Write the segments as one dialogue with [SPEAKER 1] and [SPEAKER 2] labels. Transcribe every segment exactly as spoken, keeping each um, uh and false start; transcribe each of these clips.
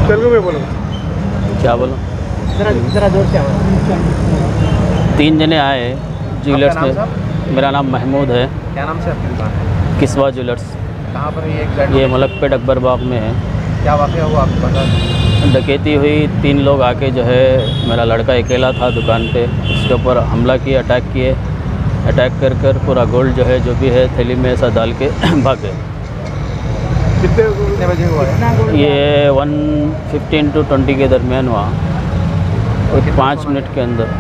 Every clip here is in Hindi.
[SPEAKER 1] तेलुगु में बोलो।
[SPEAKER 2] क्या बोलो?
[SPEAKER 3] जरा जरा जोर से आवाज़।
[SPEAKER 2] तीन जने आए ज्वेलर्स में। मेरा नाम महमूद है।
[SPEAKER 3] क्या नाम से आपकी दुकान है?
[SPEAKER 2] किस्वा ज्वेलर्स।
[SPEAKER 3] कहाँ पर है ये?
[SPEAKER 2] ये मलकपेट अकबर बाग में है।
[SPEAKER 3] क्या वाक़या हुआ आपको बता दें?
[SPEAKER 2] डकैती हुई, तीन लोग आके जो है, मेरा लड़का अकेला था दुकान पे, उसके ऊपर हमला किए, अटैक किए। अटैक कर कर पूरा गोल्ड जो है, जो भी है, थैली में ऐसा डाल के भागे।
[SPEAKER 3] कितने बजे हुआ है?
[SPEAKER 2] ये वन फिफ्टीन टू ट्वेंटी के दरमियान हुआ, एक पाँच मिनट के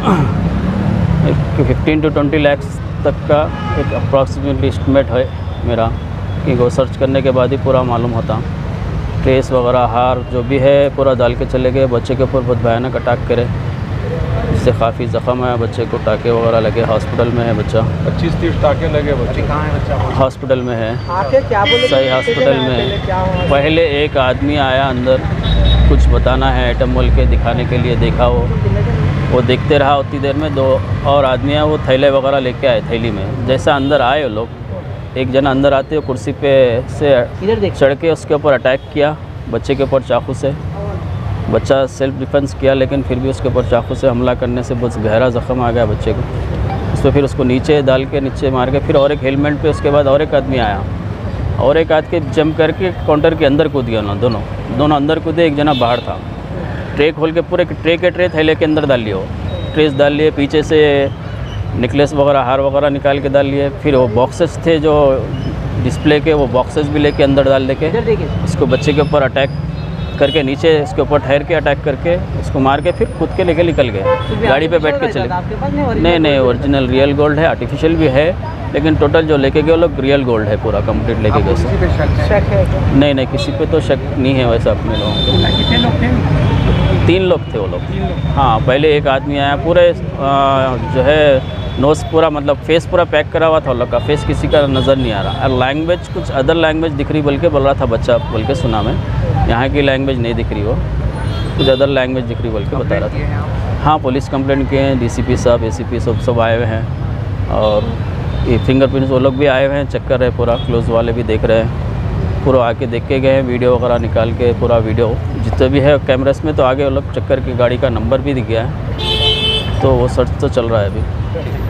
[SPEAKER 2] अंदर। एक फिफ्टीन टू ट्वेंटी लैक्स तक का एक अप्रॉक्सीमेटली एस्टिमेट है मेरा, कि वो सर्च करने के बाद ही पूरा मालूम होता। ट्रेस वगैरह, हार जो भी है, पूरा डाल के चले गए। बच्चे के ऊपर बहुत भयानक अटैक करे, जिससे काफ़ी ज़ख्म है। बच्चे को टाके वगैरह लगे, हॉस्पिटल में है बच्चा।
[SPEAKER 1] पच्चीस तीस टाके लगे बच्चे।
[SPEAKER 3] कहाँ है बच्चा?
[SPEAKER 2] हॉस्पिटल में है,
[SPEAKER 3] आके क्या बोले?
[SPEAKER 2] सही हॉस्पिटल में है। पहले एक आदमी आया अंदर, कुछ बताना है आइटम बोल के दिखाने के लिए, देखा वो वो देखते रहा। उतनी देर में दो और आदमी है, वो थैले वगैरह लेके आए। थैली में जैसा अंदर आए वो लोग, एक जना अंदर आते हुए कुर्सी पे से चढ़ के उसके ऊपर अटैक किया, बच्चे के ऊपर चाकू से। बच्चा सेल्फ डिफेंस किया, लेकिन फिर भी उसके ऊपर चाकू से हमला करने से बहुत गहरा ज़ख्म आ गया बच्चे को। उस पर फिर उसको नीचे डाल के, नीचे मार के, फिर और एक हेलमेट पे उसके बाद और एक आदमी आया, और एक आदमी जंप करके काउंटर के अंदर कूद गया। ना दोनों दोनों अंदर कूदे, एक जना बाहर था। ट्रे खोल के पूरे ट्रे के ट्रे थैले के अंदर डाल लिए, वो ट्रेस डाल लिए, पीछे से नेकलेस वगैरह, हार वगैरह निकाल के डाल लिए। फिर वो बॉक्सेस थे जो डिस्प्ले के, वो बॉक्सेस भी लेके अंदर डाल दे के उसको बच्चे के ऊपर अटैक करके, नीचे इसके ऊपर ठहर के अटैक करके उसको मार के फिर खुद के लेके निकल गए। गाड़ी पे बैठ के चले। नहीं नहीं, ओरिजिनल रियल गोल्ड है, आर्टिफिशियल भी है, लेकिन टोटल जो लेके गए वो लोग रियल गोल्ड है, पूरा कंप्लीट लेके गए।
[SPEAKER 3] किसी पे शक है? नहीं
[SPEAKER 2] नहीं, किसी पे तो शक नहीं है वैसा अपने लोगों को।
[SPEAKER 3] कितने लोग थे?
[SPEAKER 2] तीन लोग थे वो लोग। हाँ, पहले एक आदमी आया, पूरे आ, जो है नोज़ पूरा, मतलब फेस पूरा पैक करा हुआ था उन लोग का। फेस किसी का नज़र नहीं आ रहा। और लैंग्वेज कुछ अदर लैंग्वेज दिख रही, बल्कि बोल रहा था बच्चा, बोल के सुना मैं। यहाँ की लैंग्वेज नहीं दिख रही, वो कुछ अदर लैंग्वेज दिख रही बोल के बता रहा था। हाँ, पुलिस कंप्लेंट किए हैं, डीसीपी साहब, एसीपी सब सब आए हुए हैं, और ये फिंगरप्रिंट्स वो लोग भी आए हुए हैं, चेक कर रहे हैं पूरा। क्लोज वाले भी देख रहे हैं, पूरा आके देख के गए हैं, वीडियो वगैरह निकाल के, पूरा वीडियो जितने भी है कैमरास में, तो आगे वो लोग चेक करके गाड़ी का नंबर भी दिख गया है, तो वो सर्च तो चल रहा है अभी।